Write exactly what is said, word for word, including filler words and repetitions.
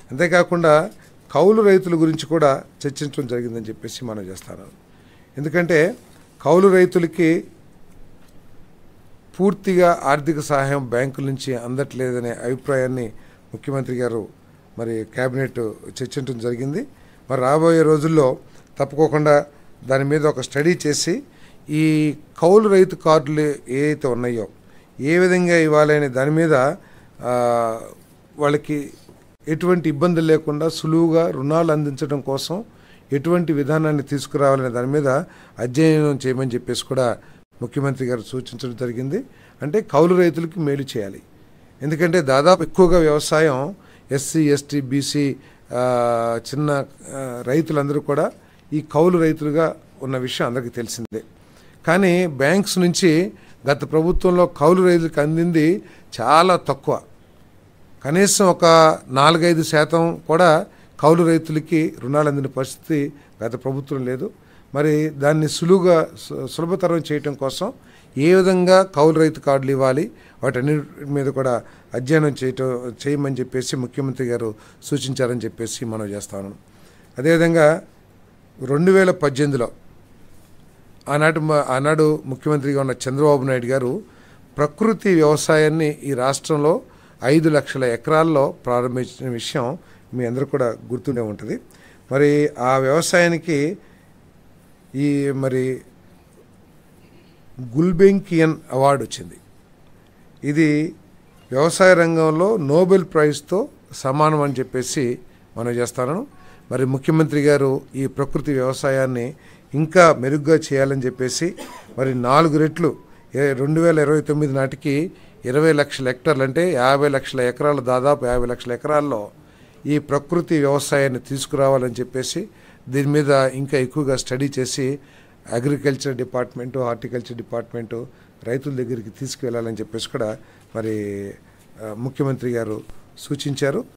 అంతేకాకుండా కౌలు రైతుల గురించి కూడా చర్చించడం జరిగిందని చెప్పేసి మనం చేస్తాను. ఎందుకంటే కౌలు రైతులకి పూర్తిగా ఆర్థిక సహాయం బ్యాంకుల నుంచి అందట్లేదనే అభిప్రాయాన్ని ముఖ్యమంత్రి గారు మరి కేబినెట్ చర్చించడం జరిగింది. మరి రాబోయే రోజుల్లో తప్పకోకుండా దాని మీద ఒక స్టడీ చేసి ఈ కౌలు రైతు కార్డులు ఏవైతే ఉన్నాయో ఏ విధంగా ఇవ్వాలనే దాని మీద వాళ్ళకి ఎటువంటి ఇబ్బందులు లేకుండా సులువుగా రుణాలు అందించడం కోసం ఎటువంటి విధానాన్ని తీసుకురావాలనే దాని మీద అధ్యయనం చేయమని చెప్పేసి కూడా ముఖ్యమంత్రి గారు సూచించడం జరిగింది. అంటే కౌలు రైతులకి మేలు చేయాలి. ఎందుకంటే దాదాపు ఎక్కువగా వ్యవసాయం ఎస్సీ ఎస్టీ బీసీ చిన్న రైతులందరూ కూడా ఈ కౌలు రైతులుగా ఉన్న విషయం అందరికీ తెలిసిందే. కానీ బ్యాంక్స్ నుంచి గత ప్రభుత్వంలో కౌలు రైతులకు అందింది చాలా తక్కువ. కనీసం ఒక నాలుగైదు శాతం కూడా కౌలు రైతులకి రుణాలు అందిన పరిస్థితి గత ప్రభుత్వం లేదు. మరి దాన్ని సులువుగా సులభతరం చేయటం కోసం ఏ విధంగా కౌలు రైతు కార్డులు ఇవ్వాలి వాటన్నిటి మీద కూడా అధ్యయనం చేయటం చేయమని చెప్పేసి ముఖ్యమంత్రి గారు సూచించారని చెప్పేసి మనం చేస్తాను. అదేవిధంగా రెండు వేల పద్దెనిమిదిలో ఆనాటి ఆనాడు ముఖ్యమంత్రిగా ఉన్న చంద్రబాబు నాయుడు గారు ప్రకృతి వ్యవసాయాన్ని ఈ రాష్ట్రంలో ఐదు లక్షల ఎకరాల్లో ప్రారంభించిన విషయం మీ అందరూ కూడా గుర్తుండే ఉంటుంది. మరి ఆ వ్యవసాయానికి ఈ మరి గుల్బెంకియన్ అవార్డు వచ్చింది. ఇది వ్యవసాయ రంగంలో నోబెల్ ప్రైజ్తో సమానం అని చెప్పేసి మనం చేస్తాను. మరి ముఖ్యమంత్రి గారు ఈ ప్రకృతి వ్యవసాయాన్ని ఇంకా మెరుగ్గా చేయాలని చెప్పేసి మరి నాలుగు రెట్లు రెండు వేల ఇరవై తొమ్మిది నాటికి ఇరవై లక్షల హెక్టార్లు అంటే యాభై లక్షల ఎకరాలు దాదాపు యాభై లక్షల ఎకరాల్లో ఈ ప్రకృతి వ్యవసాయాన్ని తీసుకురావాలని చెప్పేసి దీని మీద ఇంకా ఎక్కువగా స్టడీ చేసి అగ్రికల్చర్ డిపార్ట్మెంటు హార్టికల్చర్ డిపార్ట్మెంటు రైతుల దగ్గరికి తీసుకువెళ్ళాలని చెప్పేసి కూడా మరి ముఖ్యమంత్రి గారు సూచించారు.